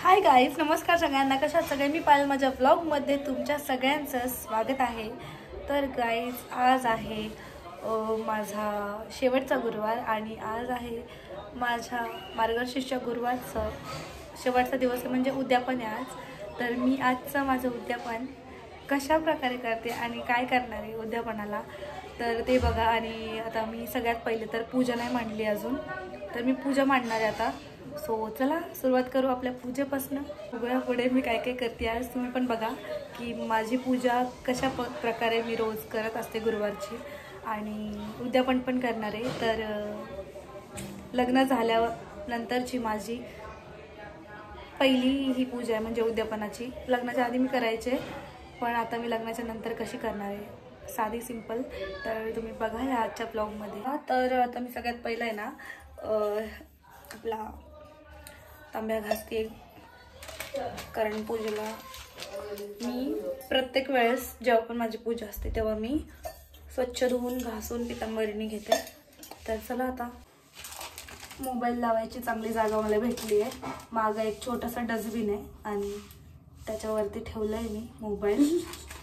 Hi guys, नमस्कार सगळ्यांना. कशा सगळे मी पायल माझ्या व्लॉगमध्ये तुमच्या सगळ्यांचं स्वागत आहे. तर गाईज, आज आहे माझा शेवटचा गुरुवार आणि आज आहे माझ्या मार्गशीर्ष गुरुवारचं शेवटचा दिवस, म्हणजे उद्यापन आहे आज. तर मी आजचं माझं उद्यापन कशा प्रकारे करते आणि काय करणार आहे उद्यापनाला तर ते बघा. आणि आता मी सगळ्यात पहिले तर पूजा नाही मांडली अजून, तर मी पूजा मांडणार आहे आता. सो चला सुरुवात करू आपल्या पूजेपासून. सगळ्या पुढे मी काय काय करते आज तुम्ही पण बघा की माझी पूजा कशा प्रकारे मी रोज करत असते गुरुवारची, आणि उद्यापन पण करणार आहे. तर लग्न झाल्यानंतरची माझी पहिली ही पूजा आहे, म्हणजे उद्यापनाची. लग्नाच्या आधी मी करायचे, पण आता मी लग्नाच्या नंतर कशी करणार आहे, साधी सिंपल. तर तुम्ही बघा या आजच्या ब्लॉगमध्ये. तर आता मी सगळ्यात पहिलं आहे ना आपला तांब्या घासते, कारण पूजेला मी प्रत्येक वेळेस जेव्हा पण माझी पूजा असते तेव्हा मी स्वच्छ धुवून घासून पितांबरीने घेते. तर चला आता मोबाईल लावायची चांगली जागा मला भेटली आहे. मागं एक छोटासा डस्टबिन आहे आणि त्याच्यावरती ठेवलं आहे मी मोबाईल.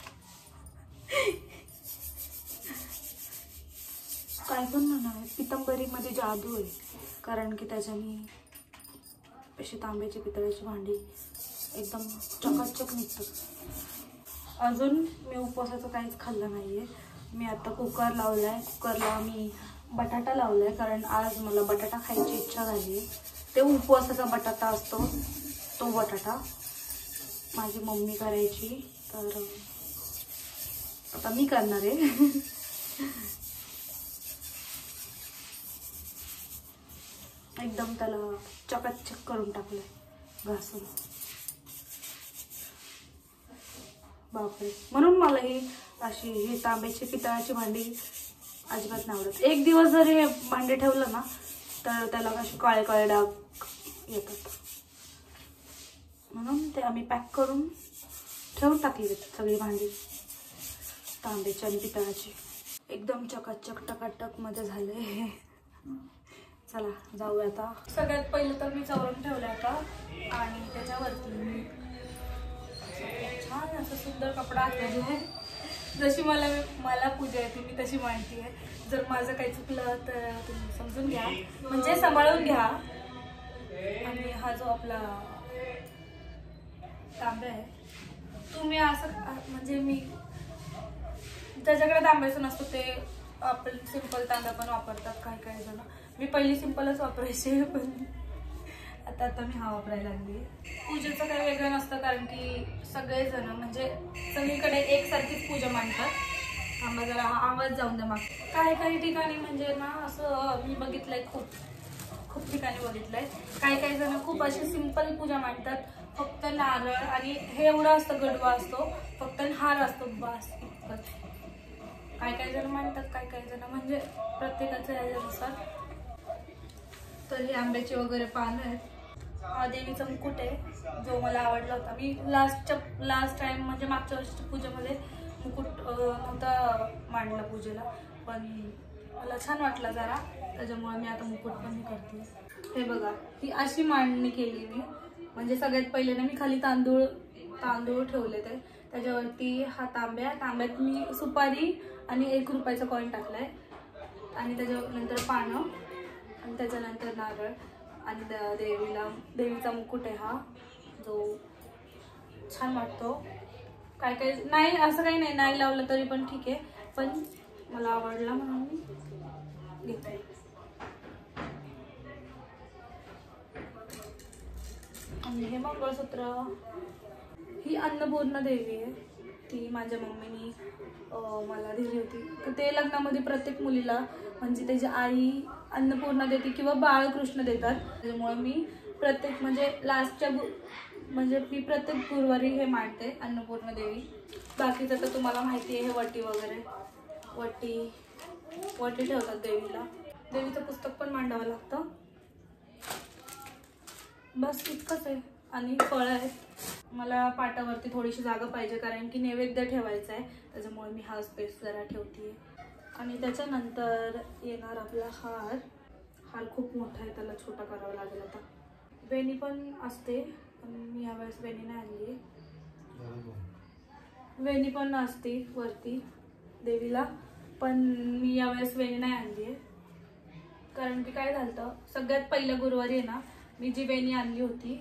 काय पण म्हणा, पितांबरीमध्ये जादू आहे, कारण की त्याच्याने अशी तांब्याची पितळेची भांडी एकदम चकाचक निघतात. अजून मी उपवासाचं काहीच खाल्लं नाही आहे. मी आता कुकर लावला आहे, कुकरला मी बटाटा लावला आहे, कारण आज मला बटाटा खायची इच्छा झाली आहे. ते उपवासाचा बटाटा असतो, तो बटाटा माझी मम्मी करायची, तर आता मी करणार आहे. एकदम त्याला चकाचक करून टाकलंय घासून. बापरे, म्हणून मला ही तांब्याची पितळाची भांडी अजिबात नाही आवडत. एक दिवस जर हे भांडे ठेवलं ना तर त्याला असे काळे काळे डाग येतात, म्हणून ते आम्ही पॅक करून ठेवून टाकली सगळी भांडी तांब्याची आणि पितळाची. एकदम चकाचक टकाटक मध्ये झाले. चला जाऊया आता. सगळ्यात पहिलं तर मी चवरून ठेवलं आता, आणि त्याच्यावरती मी छान असं सुंदर कपडा घातलेला आहे. जशी मला पूजा येते मी तशी मांडती आहे. जर माझं काही चुकलं तर तुम्ही समजून घ्या, म्हणजे सांभाळून घ्या. आणि हा जो आपला तांब्या आहे, तुम्ही असं म्हणजे मी ज्याच्याकडे तांब्याचं नसतो ते आपण सिंपल तांब्या पण वापरतात काही जण. मी पहिली सिंपलच वापरायचे, पण आता मी हा वापरायला लागली. पूजेचं काही वेगळं नसतं, कारण की सगळेजण म्हणजे सगळीकडे एकसारखीच पूजा मांडतात. आम्हाला जरा आवाज जाऊन द्या माग. काही ठिकाणी म्हणजे ना असं मी बघितलंय, खूप ठिकाणी बघितलंय, काही जण खूप अशी सिंपल पूजा मांडतात. फक्त नारळ आणि हे एवढं असतं, गडवा असतो, फक्त हार असतो, बस इतकंच. काही जण मांडतात, काही जण म्हणजे प्रत्येकाच्या याच्यानुसार. तर हे आंब्याचे वगैरे पानं आहेत. हा देवीचा मुकुट आहे, जो मला आवडला होता. मी लास्ट टाइम म्हणजे मागच्या वर्षीच्या पूजेमध्ये मुकुट नव्हता मांडला पूजेला, पण मला छान वाटला जरा, त्याच्यामुळे मी आता मुकुट पण करते. हे बघा, ही अशी मांडणी केली मी. म्हणजे सगळ्यात पहिले ना मी खाली तांदूळ ठेवले, ते त्याच्यावरती हा तांब्यात मी सुपारी आणि 1 रुपयाचा कॉईन टाकलाय, आणि त्याच्यानंतर पानं, आणि त्याच्यानंतर नारळ, आणि देवीचा मुकुट आहे हा, जो छान वाटतो. काही नाही, असं काही नाही लावलं तरी पण ठीक आहे, पण मला आवडला म्हणून मी घेते. आणि हे मंगळसूत्र, ही अन्नपूर्णा देवी आहे, ती माझ्या मम्मीनी मला दिली होती. तर ते लग्नामध्ये प्रत्येक मुलीला म्हणजे त्याची आई अन्नपूर्णा देते किंवा बाळकृष्ण देतात. त्याच्यामुळे मी प्रत्येक मी प्रत्येक गुरुवारी हे मांडते, अन्नपूर्णा देवी. बाकीचं तर तुम्हाला माहिती आहे, हे वटी वगैरे, वटी ठेवतात देवीला. देवीचं पुस्तक पण मांडावं लागतं. बस इतकंच आहे. आणि फळं आहेत. मला पाटावरती थोडीशी जागा पाहिजे, कारण की नैवेद्य ठेवायचा आहे, त्याच्यामुळे मी हा स्पेस जरा ठेवते. आणि त्याच्यानंतर येणार आपला हार खूप मोठा आहे, त्याला छोटा करावा लागेल आता. वेणी पण असते, पण मी यावेळेस वेणी नाही आणली. वेणी पण असते वरती देवीला, पण मी यावेळेस वेणी नाही आणली आहे. कारण की काय झालं, सगळ्यात पहिल्या गुरुवारी आहे ना मी जी वेणी आणली होती,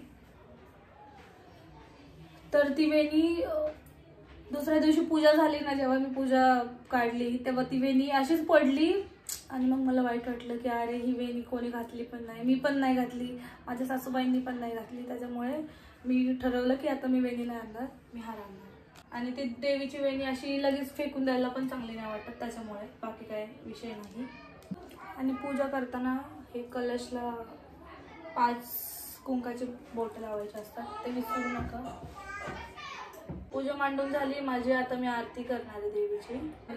तर ती वेणी दुसऱ्या दिवशी पूजा झाली ना, जेव्हा मी पूजा काढली तेव्हा ती वेणी अशीच पडली. आणि मग मला वाईट वाटलं की अरे ही वेणी कोणी घातली पण नाही, मी पण नाही घातली, माझ्या सासूबाईंनी पण नाही घातली. त्याच्यामुळे मी ठरवलं की आता मी वेणी नाही आणणार, मी हार आणणार. आणि ती देवीची वेणी अशी लगेच फेकून द्यायला पण चांगली नाही वाटत, त्याच्यामुळे बाकी काय विषय नाही. आणि पूजा करताना हे कलशला 5 कुंकाचे बोट लावायचे असतात, ते विसरू नका. पूजा मांडून झाली माझी, आता मी आरती करणार आहे देवीची.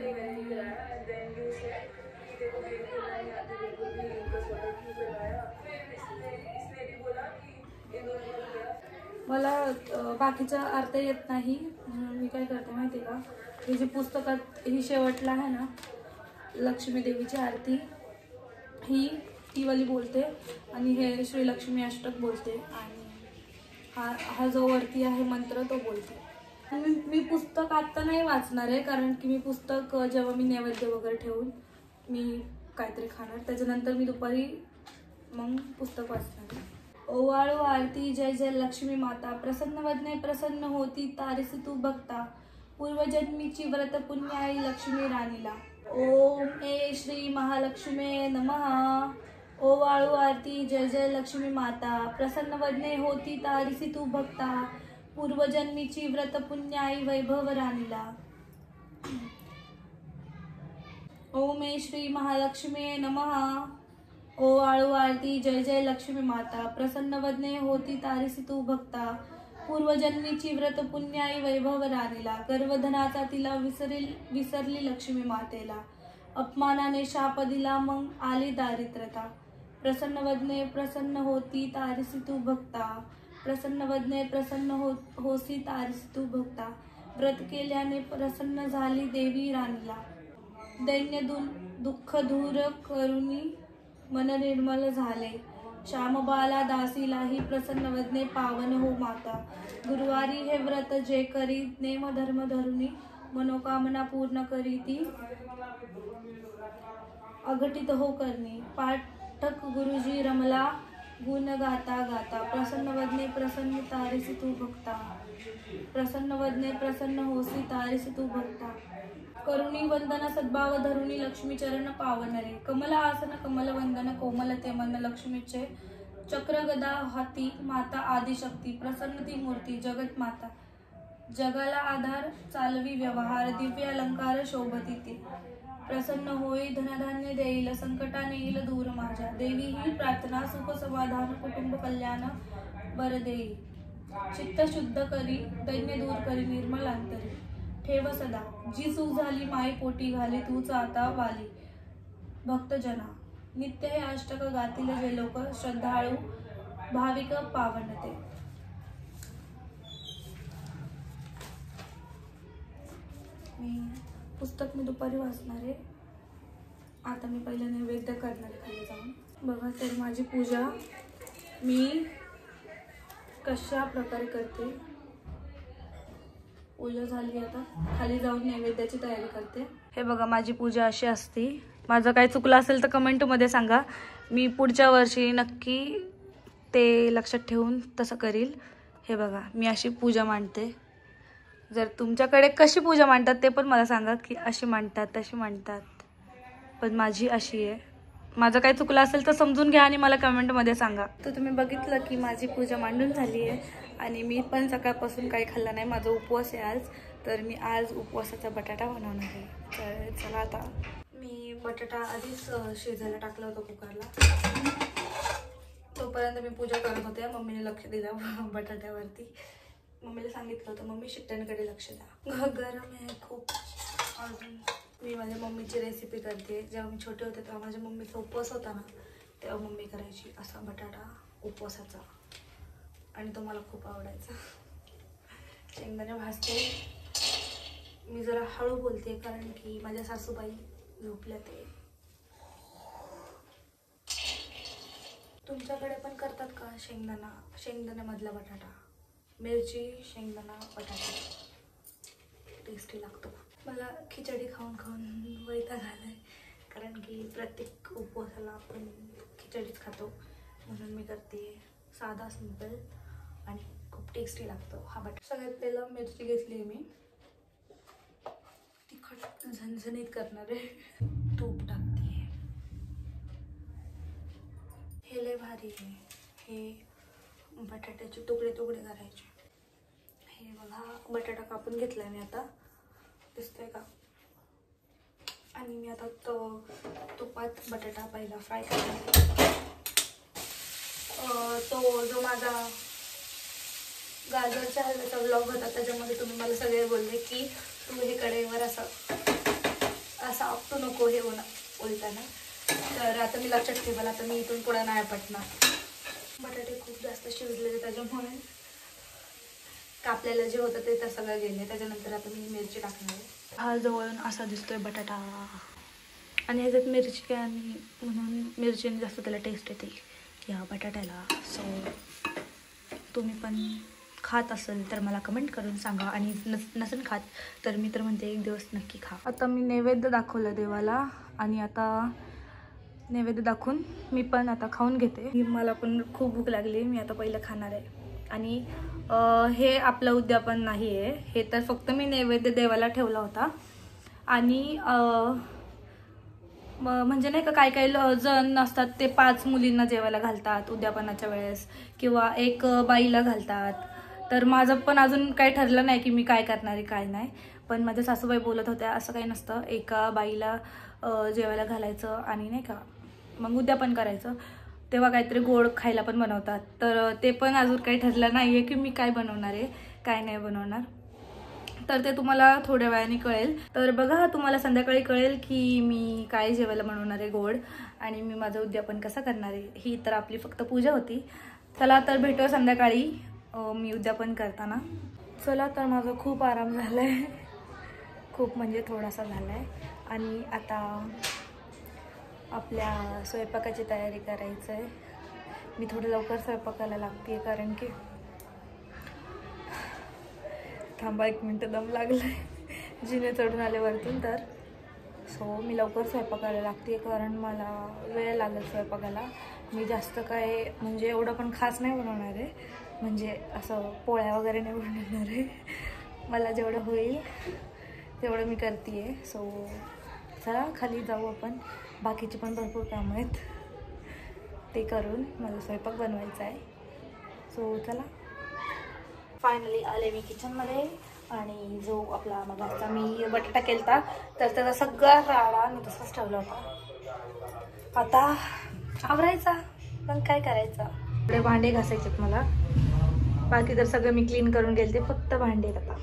मला बाकीच्या आरत्या येत नाही, म्हणून मी काय करते माहिती का, ही जी पुस्तकात ही शेवटला आहे ना लक्ष्मी देवीची आरती, ती वाली बोलते आणि हे श्री लक्ष्मी अष्टक बोलते, आणि हा जो वरती आहे मंत्र तो बोलते. मी पुस्तक आत्ता नाही वाचणार आहे, कारण की मी पुस्तक जेव्हा मी नैवेद्य वगैरे ठेवून मी काहीतरी खाणार, त्याच्यानंतर मी दुपारी मग पुस्तक वाचणार. ओवाळू आरती जय जय लक्ष्मी माता, प्रसन्न वदने प्रसन्न होती तारिसी तू भक्ता, पूर्वजन्मीची व्रत पुण्याई लक्ष्मी राणीला. ओम ए श्री महालक्ष्मी नमः. ओवाळू आरती जय जय लक्ष्मी माता, प्रसन्न वदने होती तारिसी तू भक्ता, पूर्वजन्मीची व्रत पुण्याई वैभव राणीला. ओम ए श्री महालक्ष्मी नमः. ओवाळू आरती जय जय लक्ष्मी माता, प्रसन्न वदने होती तारिसी तू भक्ता, पूर्वजन्मीची व्रत पुण्याई वैभव राणीला. गर्भधनाचा तिला विसरली लक्ष्मी मातेला, अपमानाने शाप दिला मग आली दारिद्रता. प्रसन्न वदने प्रसन्न होती तारिसी तू भक्ता, प्रसन्न वदने प्रसन्न होसी तारिसी तू भक्ता, व्रत केल्याने प्रसन्न झाली देवी राणीला. दैन्य दुःख दूर करुनी मन निर्मल झाले, श्यामबाला दासीलाही प्रसन्न वदने पावन हो माता. गुरुवारी हे व्रत जे करी, नेम धर्म धरुनी मनोकामना पूर्ण करी ती, अघटित हो करणी. पाठक गुरुजी रमला गुण गाता गाता, प्रसन्न वदने प्रसन्न तारिसी तू भक्ता, प्रसन्न वदने प्रसन्न होसी तारिसी तू भक्ता. करुणी वंदन सद्भाव धरुणी लक्ष्मी चरण पावन रे, कमल आसन कमल वंदन कोमल ते मन लक्ष्मीचे. चक्र गदा हाती माता आदिशक्ती, प्रसन्न ती मूर्ती जगत माता. जगाला आधार चालवी व्यवहार, दिव्य अलंकार शोभती ती. प्रसन्न होई धनधान्य देईल, संकटा नेईल दूर माझ्या. देवी ही प्रार्थना सुख समाधान कुटुंब कल्याण बर देई. चित्त शुद्ध करी दैन्य दूर करी निर्मल अंतरी. ठेव सदा जी चूक झाली माई पोटी घाली, तूच आता वाली भक्तजना. नित्य हे अष्टक गातील जे लोक, श्रद्धाळू भाविक पावनते. पुस्तक मी दुपारी वाचणार आहे. आता मी पहिलं नैवेद्य करणार आहे खाली जाऊन. बघा तर माझी पूजा मी कशा प्रकारे करते. पूजा झाली, आता खाली जाऊन नैवेद्याची तयारी करते. हे बघा माझी पूजा अशी असते. माझं काही चुकलं असेल तर कमेंटमध्ये सांगा, मी पुढच्या वर्षी नक्की ते लक्षात ठेवून तसं करील. हे बघा मी अशी पूजा मांडते. जर तुमच्याकडे कशी पूजा मांडतात ते पण मला सांगा, की अशी मांडतात तशी मांडतात, पण माझी अशी आहे. माझं काही चुकलं असेल तर समजून घ्या आणि मला कमेंटमध्ये सांगा. तर तुम्ही बघितलं की माझी पूजा मांडून झाली आहे आणि मी पण सकाळपासून काही खाल्लं नाही. माझा उपवास आहे आज, तर मी आज उपवासाचा बटाटा बनवणार आहे. तर चला आता मी बटाटा आधीच शिजायला टाकला होता कुकरला. तोपर्यंत मी पूजा करत होते. मम्मीने लक्ष दिलं बटाट्यावरती. मम्मीला सांगितलं होतं मम्मी शिट्ट्यांकडे लक्ष द्या, गरम आहे खूप. अजून मी माझ्या मम्मीची रेसिपी करते. जेव्हा मी छोटे होते तेव्हा माझ्या मम्मीचा उपवास होता ना, तेव्हा मम्मी करायची असा बटाटा उपवासाचा, आणि तो मला खूप आवडायचा. शेंगदाणे भाजते. मी जरा हळू बोलते कारण की माझ्या सासूबाई झोपल्या ते. तुमच्याकडे पण करतात का शेंगदाण्यामधला बटाटा? मिरची, शेंगदाणा, बटाटा टेस्टी लागतो. मला खिचडी खाऊन खाऊन वैताग आलाय, कारण की प्रत्येक उपवासाला आपण खिचडीच खातो. म्हणून मी करते साधा सिंपल आणि खूप टेस्टी लागतो हा बटाटा. सगळ्यात पहिला मिरची घेतली आहे मी, तिखट झणझणीत करणार आहे. तूप टाकते. हे लय भारी आहे. हे बटाट्याचे तुकडे तुकडे करायचे. हे बघा बटाटा कापून घेतलाय मी आता, दिसतोय का? आणि मी आता तुपात बटाटा पहिला फ्राय करते. तो जो माझा गाजरच्या हलव्याचा व्लॉग होता त्याच्यामध्ये तुम्ही मला सगळे बोलले की तू हे कढईवर असं आपटू नको हे उलटाना. तर आता मी लक्षात ठेवाल, आता मी इथून पुढे नाही पटणार. बटाटे खूप जास्त शिजलेले त्याच्यामुळे कापलेलं जे होतं ते सगळं गेले. त्याच्यानंतर आता मी मिरची टाकणार. हा जवळून असा दिसतोय बटाटा, आणि ह्याच्यात मिरची काय आणि म्हणून मिरचीने जास्त त्याला टेस्ट येते या बटाट्याला. सो तुम्ही पण खात असेल तर मला कमेंट करून सांगा, आणि नसेल खात तर मी तर म्हणते एक दिवस नक्की खा. आता मी नैवेद्य दाखवलं देवाला, आणि आता नैवेद्य दाखवून मी पण आता खाऊन घेते. मला पण खूप भूक लागली, मी आता पहिलं खाणार आहे. आणि हे आपलं उद्यापन नाही आहे, हे तर फक्त मी नैवेद्य देवाला ठेवला होता. आणि म्हणजे नाही का काही काही जण असतात ते 5 मुलींना जेवायला घालतात उद्यापनाच्या वेळेस, किंवा 1 बाईला घालतात. तर माझं पण अजून काही ठरलं नाही की मी काय करणार आहे काय नाही. पण माझ्या सासूबाई बोलत होत्या असं काही नसतं, एका बाईला जेवायला घालायचं आणि नाही का मग उद्यापन करायचं. तेव्हा काहीतरी गोड खायला पण बनवतात. तर ते पण अजून काही ठरलं नाही आहे की मी काय बनवणार आहे काय नाही बनवणार. तर ते तुम्हाला थोड्या वेळाने कळेल. तर बघा तुम्हाला संध्याकाळी कळेल की मी काय जेवायला बनवणार आहे गोड, आणि मी माझं उद्यापन कसं करणार आहे. ही तर आपली फक्त पूजा होती. चला तर भेटूया संध्याकाळी मी उद्यापन करताना. चला तर माझा खूप आराम झाला आहे, खूप म्हणजे थोडासा झाला आहे. आणि आता आपल्या स्वयंपाकाची तयारी करायचं आहे. मी थोडं लवकर स्वयंपाकाला लागते, कारण की थांबा 1 मिनटं दम लागला आहे जिने चढून आले वरतून. तर सो मी लवकर स्वयंपाकाला लागते, कारण मला वेळ लागेल स्वयंपाकाला. मी जास्त काय म्हणजे एवढं पण खास नाही बनवणार आहे, म्हणजे असं पोळ्या वगैरे नाही बनवणार आहे. मला जेवढं होईल तेवढं मी करते आहे. सो चला खाली जाऊ आपण, बाकीचे पण भरपूर कामं आहेत ते करून मला स्वयंपाक बनवायचा आहे. सो चला. फायनली आले मी किचनमध्ये, आणि जो आपला मगाचा मी बटाटा केलता तर त्याचा सगळा राडा मी तसाच ठेवला होता. आता आवरायचा, पण काय करायचं. थोडे भांडे घासायचेत मला, बाकी तर सगळं मी क्लीन करून गेलते, फक्त भांडे. आता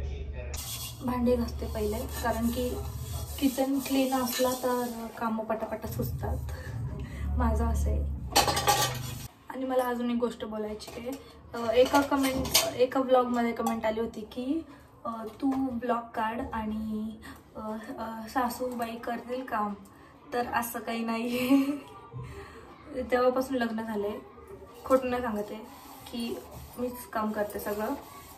भांडे घासते पहिले, कारण की किचन क्लीन असला तर कामं पटापटा सुचतात, माझं असं आहे. आणि मला अजून एक गोष्ट बोलायची आहे. एका ब्लॉगमध्ये कमेंट आली होती की तू ब्लॉग काढ आणि सासूबाई करतील काम. तर असं काही नाही आहे. तेव्हापासून लग्न झालं आहे, खोटं नाही सांगते की मीच काम करते सगळं.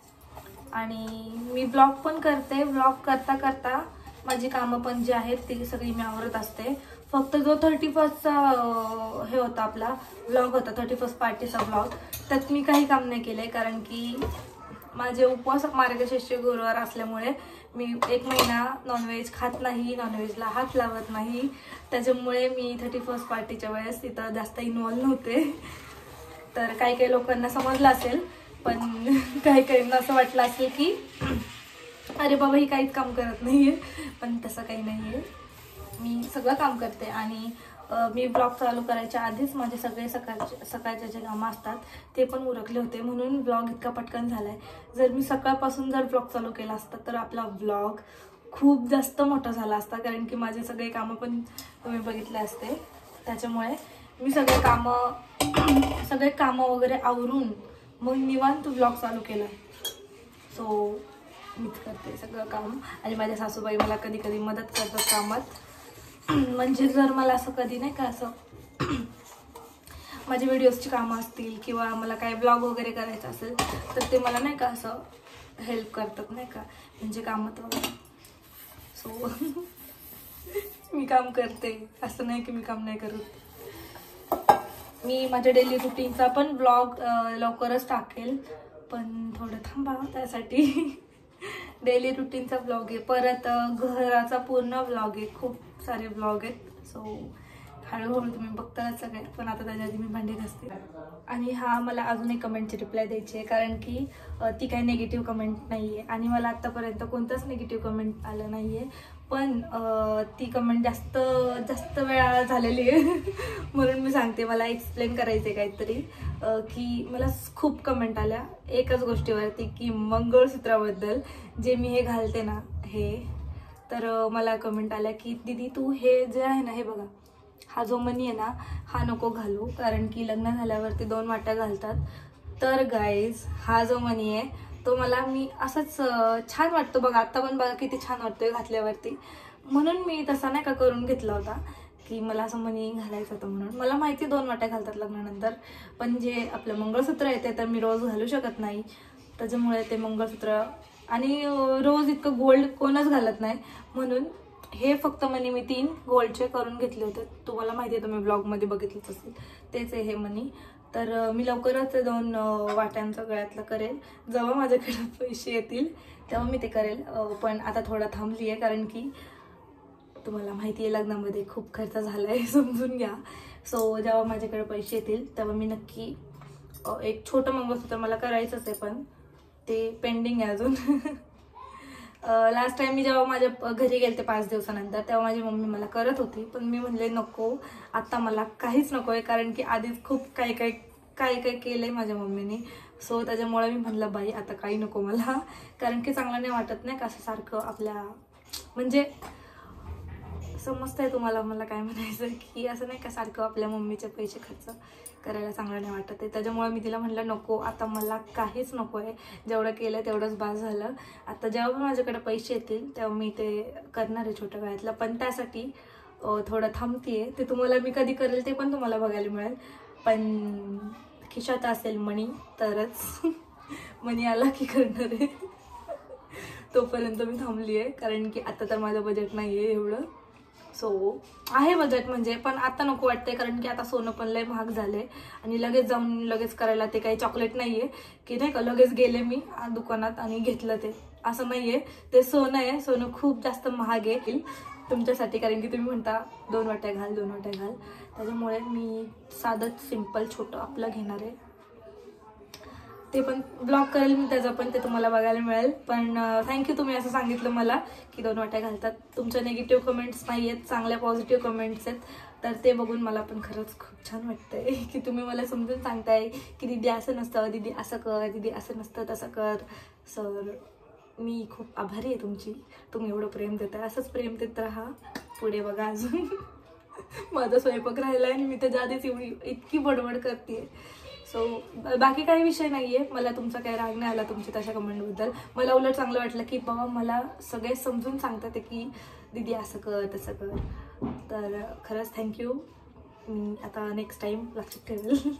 आणि मी ब्लॉग पण करते. ब्लॉग करता करता माझी कामं पण जी आहेत ती सगळी मी आवरत असते. फक्त जो 31चा हे होता आपला ब्लॉग होता, 31st पार्टीचा ब्लॉग, त्यात मी काही काम नाही केले, कारण की माझे उपवास मार्गशीर्ष गुरुवार असल्यामुळे मी 1 महिना नॉनव्हेज खात नाही, नॉनव्हेजला हात लावत नाही. त्याच्यामुळे मी 31st पार्टीच्या वेळेस तिथं जास्त इन्व्हॉल्व नव्हते. तर काही काही लोकांना समजलं असेल, पण काही काहींना असं वाटलं असेल की अरे बाबा ही काहीच काम करत नाही आहे. पण तसं काही नाही आहे, मी सगळं काम करते. आणि मी ब्लॉग चालू करायच्या आधीच माझे सगळे सकाळचे जे कामं असतात ते पण उरकले होते, म्हणून ब्लॉग इतका पटकन झाला आहे. जर मी सकाळपासून जर ब्लॉग चालू केला असता तर आपला ब्लॉग खूप जास्त मोठा झाला असता, कारण की माझे सगळे कामं पण तुम्ही बघितले असते. त्याच्यामुळे मी सगळे कामं वगैरे आवरून मग निवांत ब्लॉग चालू केला आहे. सो मीच करते सगळं काम, आणि माझ्या सासूबाई मला कधी कधी मदत करतात कामात. म्हणजे जर मला असं कधी नाही का असं माझी व्हिडिओजची कामं असतील किंवा मला काय ब्लॉग वगैरे करायचं असेल तर ते मला नाही का असं हेल्प करतात नाही का, म्हणजे कामात वगैरे. सो मी काम करते, असं नाही की मी काम नाही करत. मी माझ्या डेली रुटीनचा पण ब्लॉग लवकरच टाकेल, पण थोडं थांबा त्यासाठी. डेली रुटीनचा ब्लॉग आहे, परत घराचा पूर्ण ब्लॉग आहे, खूप सारे ब्लॉग आहेत. सो हळूहळू तुम्ही बघताच सगळे, पण आता त्याच्या आधी मी भांडी घासते. आणि हा मला अजून एक कमेंटची रिप्लाय द्यायची आहे, कारण की ती काही निगेटिव्ह कमेंट नाही आहे आणि मला आत्तापर्यंत कोणतंच निगेटिव्ह कमेंट आलं नाही आहे. पण ती कमेंट जास्त वेळा झालेली आहे म्हणून मी सांगते. मला एक्सप्लेन करायचं आहे काहीतरी, की मला खूप कमेंट आल्या एकच गोष्टीवरती, की मंगळसूत्राबद्दल. जे मी हे घालते ना हे, तर मला कमेंट आल्या की दीदी तू हे जे आहे ना, हे बघा हा जो मणी आहे ना हा नको घालू, कारण की लग्न झाल्यावरती 2 वाट्या घालतात. तर गाईज हा जो मणी आहे तो मला मी असंच छान वाटतो बघा, आत्ता पण बघा किती छान वाटतोय घातल्यावरती, म्हणून मी तसा नाही का करून घेतला होता की मला असं मणी घालायचं होतं. म्हणून मला माहिती 2 वाट्या घालतात लग्नानंतर, पण जे आपलं मंगळसूत्र आहे ते तर मी रोज घालू शकत नाही. त्याच्यामुळे ते मंगळसूत्र आणि रोज इतकं गोल्ड कोणच घालत नाही, म्हणून हे फक्त मनी मी 3 गोल्डचे करून घेतले होते. तुम्हाला माहिती आहे, तुम्ही ब्लॉगमध्ये बघितलंच असेल, तेच आहे हे मनी. तर मी लवकरच 2 वाट्यांचं गळ्यातलं करेल. जेव्हा माझ्याकडे पैसे येतील तेव्हा मी ते करेल, पण आता थोडा थांबली आहे, कारण की तुम्हाला माहिती आहे लग्नामध्ये खूप खर्च झाला आहे, समजून घ्या. सो जेव्हा माझ्याकडे पैसे येतील तेव्हा मी नक्की एक छोटं मंगळसूत्र मला करायचंच आहे, पण ते पेंडिंग आहे अजून. लास्ट टाइम मी जेव्हा माझ्या घरी गेलते 5 दिवसानंतर, तेव्हा माझी मम्मी मला करत होती, पण मी म्हणले नको आता मला काहीच नको आहे, कारण की आधीच खूप काय केलंय माझ्या मम्मीने. सो त्याच्यामुळे मी म्हणलं बाई आता काही नको मला, कारण की चांगलं नाही वाटत नाही का असं सारखं आपल्या, म्हणजे समजतंय तुम्हाला मला काय म्हणायचं, की असं नाही का सारखं आपल्या मम्मीचे पैसे खर्च करायला चांगलं नाही वाटत आहे. त्याच्यामुळे मी तिला म्हटलं नको आता मला काहीच नको आहे, जेवढं केलं तेवढंच बास झालं. आता जेव्हा माझ्याकडे पैसे येतील तेव्हा मी ते करणार आहे छोट्या गळ्यातलं, पण त्यासाठी थोडं थांबतीये. ते तुम्हाला मी कधी करेल ते पण तुम्हाला बघायला मिळेल, पण खिशात असेल मणी तरच. मणी आला की करणार आहे. तोपर्यंत मी थांबली आहे, कारण की आता तर माझं बजेट नाही आहे एवढं. सो आहे बजेट म्हणजे, पण आता नको वाटते, कारण की आता सोनं पण लय महाग झाले आणि लगेच जाऊन लगेच करायला ते काही चॉकलेट नाहीये की नाही का लगेच गेले मी दुकानात आणि घेतलं, ते असं नाहीये. ते सोनं आहे, सोनं खूप जास्त महाग आहे तुमच्यासाठी, कारण की तुम्ही म्हणता 2 वाट्या घाल 2 वाट्या घाल. त्याच्यामुळे मी साधं सिंपल छोटं आपलं घेणार आहे. ते पण ब्लॉग करेल मी त्याचा पण, ते तुम्हाला बघायला मिळेल. पण थँक्यू तुम्ही असं सांगितलं मला की 2 वाट्या घालतात. तुमच्या निगेटिव्ह कमेंट्स नाही आहेत, चांगल्या पॉझिटिव्ह कमेंट्स आहेत, तर ते बघून मला पण खरंच खूप छान वाटतंय की तुम्ही मला समजून सांगताय की दीदी असं नसतं, दीदी असं कर, दीदी असं नसतं तसं कर. सर मी खूप आभारी आहे तुमची, तुम्ही एवढं प्रेम देताय, असंच प्रेम देत राहा पुढे. बघा अजून माझा स्वयंपाक राहिला आहे आणि मी त्याच्या आधीच इतकी बडबड करते. सो बाकी काही विषय नाही आहे, मला तुमचा काही राग नाही आला तुमची तशा कमेंटबद्दल. मला उलट चांगलं वाटलं की बाबा मला सगळे समजून सांगतात की दीदी असं कर तसं कर. तर खरंच थँक्यू. मी आता नेक्स्ट टाईम लक्षात ठेवेल.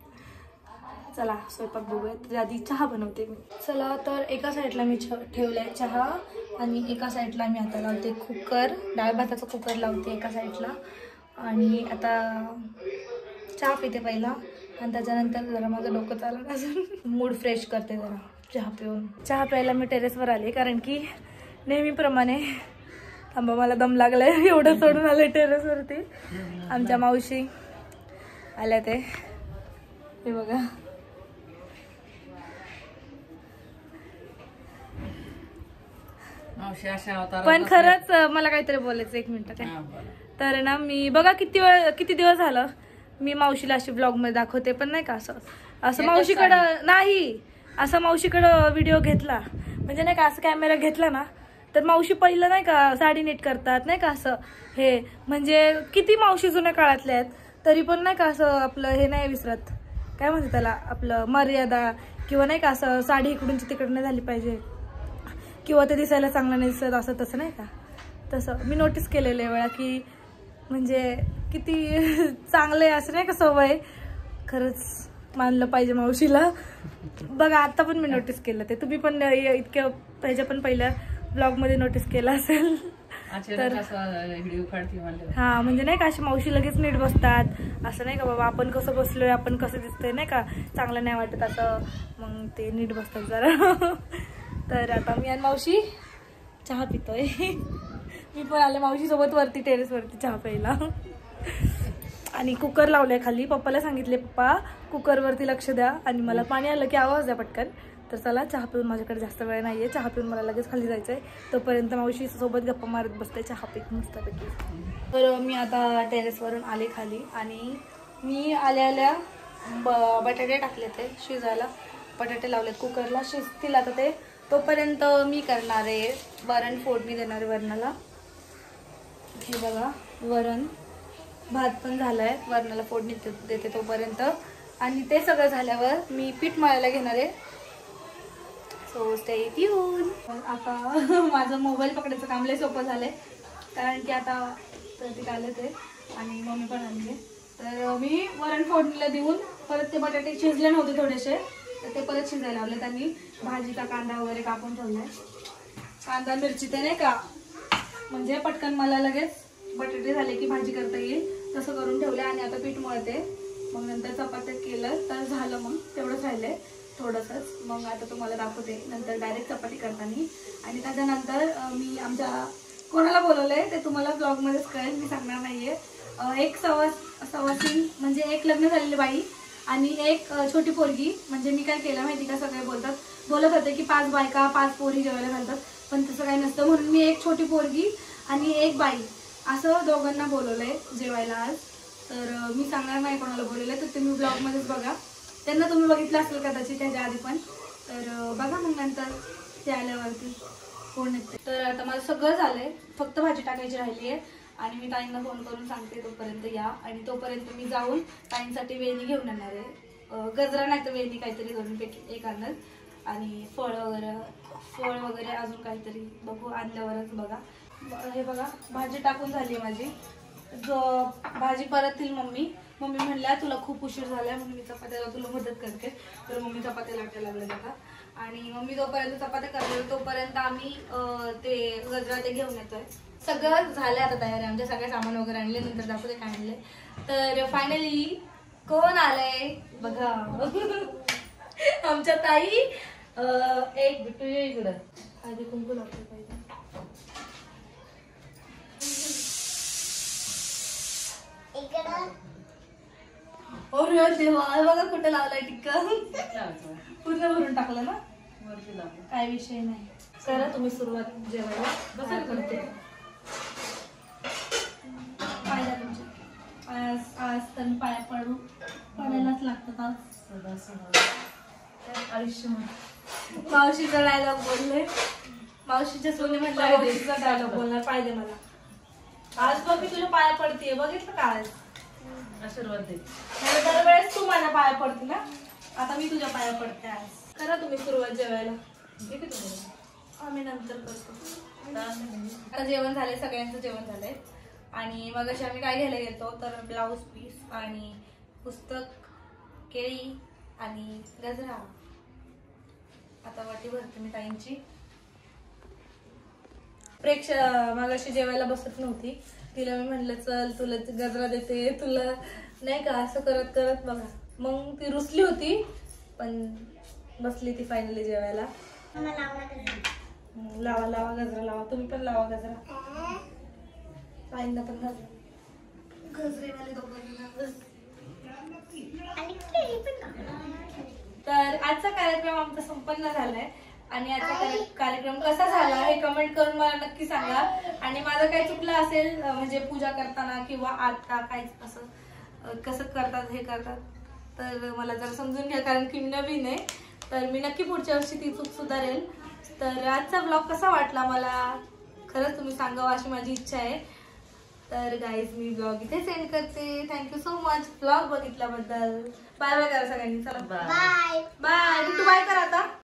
चला स्वयंपाक बघूया, त्याच्या आधी चहा बनवते मी. चला तर एका साईडला मी ठेवलाय चहा आणि एका साईडला मी आता लावते कुकर, डाळ भाताचा कुकर लावते एका साईडला. आणि आता चहा पिते पहिला आणि त्याच्यानंतर जरा माझं डोकं चाललं अजून मूड फ्रेश करते जरा चहा पिऊन. चहा प्यायला मी टेरेसवर आले, कारण की नेहमीप्रमाणे थांबा मला दम लागलाय, एवढं सोडून आले टेरेसवरती. आमच्या मावशी आल्या, ते हे बघा. पण खरंच मला काहीतरी बोलायचं, 1 मिनिट काय. तर ना मी बघा किती दिवस झालं मी मावशीला अशी ब्लॉगमध्ये दाखवते, पण नाही का असं मावशीकडं नाही, असं मावशीकडं व्हिडिओ घेतला म्हणजे नाही का असं कॅमेरा घेतला ना, तर मावशी पहिलं नाही का साडी नीट करतात नाही का असं हे, म्हणजे किती मावशी जुन्या काळातल्या आहेत तरी पण नाही का असं आपलं हे नाही विसरत, काय म्हणते त्याला, आपलं मर्यादा, किंवा नाही का असं साडी इकडूनची तिकडं नाही झाली पाहिजे, किंवा ते दिसायला चांगलं नाही दिसत असं तसं नाही का. तसं मी नोटीस केलेलं आहे वेळा की म्हणजे किती चांगले असं नाही का सवय, खरंच मानलं पाहिजे मावशीला. बघा आता पण मी नोटीस केलं ते, तुम्ही पण इतक्या ह्याच्या पण पहिल्या ब्लॉगमध्ये नोटीस केलं असेल. तर हा म्हणजे नाही का अशी मावशी लगेच नीट बसतात, असं नाही का बाबा आपण कसं बसलोय आपण कसं दिसतंय नाही का चांगलं नाही वाटत असं, मग ते नीट बसतात जरा. तर आता मी आणि मावशी चहा पितोय. मी पण आले मावशी सोबत वरती टेरेसवरती चहा प्यायला. आणि कुकर लावलाय खाली. पप्पाला सांगितले पप्पा कुकरवरती लक्ष द्या आणि मला पाणी आलं की आवाज द्या पटकन. तर चला चहा पिऊन, माझ्याकडे जास्त वेळ नाहीये, चहा पिऊन मला लगेच खाली जायचंय. तोपर्यंत मावशी सोबत गप्पा मारत बसते चहा पीत मस्तपैकी. तर मी आता टेरेसवरून आले खाली आणि मी आल्या बटाटे टाकले ते शिजायला. बटाटे लावलेत कुकरला, शिजतील आता ते. तोपर्यंत मी करणार आहे वरण फोडणी देणार आहे वरणाला. हे बघा वरण, भात पण झालाय, वरणाला फोडणी देते तोपर्यंत. आणि ते सगळं झाल्यावर मी पीठ मळायला घेणार आहे. So stay tune. आता माझं मोबाईल पकडायचं काम लय सोपं झालंय, कारण की आता प्रतीक आले ते आणि मम्मी पण आणले. तर मी वरण फोडणीला देऊन परत ते बटाटे शिजले नव्हते थोडेसे, तर ते परत शिजायला लावले. त्यांनी भाजीचा कांदा वगैरे कापून ठेवलाय, कांदा मिरची ते नाही का, म्हणजे पटकन मला लगेच बटाटे झाले की भाजी करता येईल तसं करून ठेवले. आणि आता पीठ मळते, मग नंतर चपात्या केलं तर झालं, मग तेवढंच राहिलंय थोडंसंच. मग आता तुम्हाला दाखवते नंतर डायरेक्ट चपाती करताना. आणि त्याच्यानंतर मी आमच्या कोणाला बोलवलंय ते तुम्हाला ब्लॉगमध्येच कळेल, मी सांगणार नाहीये. एक सवासीन म्हणजे एक लग्न झालेली बाई आणि एक छोटी पोरगी. म्हणजे मी काय केलं माहिती का, सगळे बोलत होते की 5 बायका 5 पोरी जेवायला घालतात, पण तसं काही नसतं. म्हणून मी एक छोटी पोरगी आणि एक बाई असं दोघांना बोलवलंय जेवायला आज. तर मी सांगणार नाही कोणाला बोलवलंय, तर तुम्ही ब्लॉगमध्येच बघा. त्यांना तुम्ही बघितलं असेल कदाचित त्याच्या आधी पण, तर बघा मग नंतर ते आल्यावरती कोण येते. तर आता माझं सगळं झालंय, फक्त भाजी टाकायची राहिली आहे. आणि मी ताईंना फोन करून सांगते तोपर्यंत या. आणि तोपर्यंत मी जाऊन ताईंसाठी वेणी घेऊन येणार आहे. गजरा नाही तर वेणी काहीतरी दोन्हीपैकी एक आणणार. आणि फळ वगैरे अजून काहीतरी बघू, आणल्यावरच बघा. हे बघा भाजी टाकून झाली माझी. जो भाजी परत येईल मम्मी म्हणल्या तुला खूप उशीर झालाय म्हणून मी चपात्याला तुला मदत करते. तर मम्मी चपात्या लाटायला लागल्या आता. आणि मम्मी जोपर्यंत चपात्या करते तोपर्यंत आम्ही ते गजरा ते घेऊन येतोय. सगळं झालंय आता तयारी, आमच्या सगळे सामान वगैरे आणले, नंतर दाखवते काय आणले. तर फायनली कोण आलंय बघा. आमच्या ताई. एक बिट्टू इकडं आधी कुंकू लावते पाहिजे. अरे देवा बघा कुठे लावलाय टिक्का. पूर्ण भरून टाकलं ना, काय विषय नाही. करा तुम्ही सुरुवात जेवायला. बसा करते पाया तुमच्या आज तर पाया पडायलाच लागतात आज. आयुष्य मावशीचा डायलॉग बोलले, मावशीच्या सोनी म्हटलं मावशीचा डायलॉग बोलणार पाहिजे मला. आज बघ मी तुझ्या पाया पडते, बघितलं का आज आशीर्वाद दे. दरवेळेस तू माझ्या पाया पडते ना, आता मी तुझ्या पाया पडते आज. करा तुम्ही सुरुवात जेवायला. आम्ही नंतर करतो. आता जेवण झालंय, सगळ्यांचं जेवण झालंय. आणि मग अशी आम्ही काय घ्यायला गेलो तर ब्लाऊज पीस आणि पुस्तक, केळी आणि गजरा. आता वाटी भरते मी ताईंची. मागाशी जेवायला बसत नव्हती, तिला मी म्हणलं चल तुला गजरा देते, तुला नाही का असं करत करत बघा. मग ती रुसली होती पण बसली ती फायनली जेवायला. लावा लावा गजरा लावा, तुम्ही पण लावा गजरा. ताईंना पण गजरेवाले तर आजचा कार्यक्रम आमचा संपन्न झालाय. आणि आजचा कार्यक्रम कसा झाला हे कमेंट करून मला नक्की सांगा. आणि माझं काही चुकलं असेल म्हणजे पूजा करताना किंवा आता काय असं कसं करतात हे करतात तर मला जरा समजून घ्या, कारण की मी नवीन आहे. तर मी नक्की पुढच्या वर्षी ती चूक सुधारेल. तर आजचा ब्लॉग कसा वाटला मला खरंच तुम्ही सांगावं अशी माझी इच्छा आहे. तर गाईज मी ब्लॉग इथे सेंड करते. थँक्यू सो मच ब्लॉग बघितल्याबद्दल. बाय बाय करा सगळ्यांनी. चला बाय बाय. तू बाय कर आता.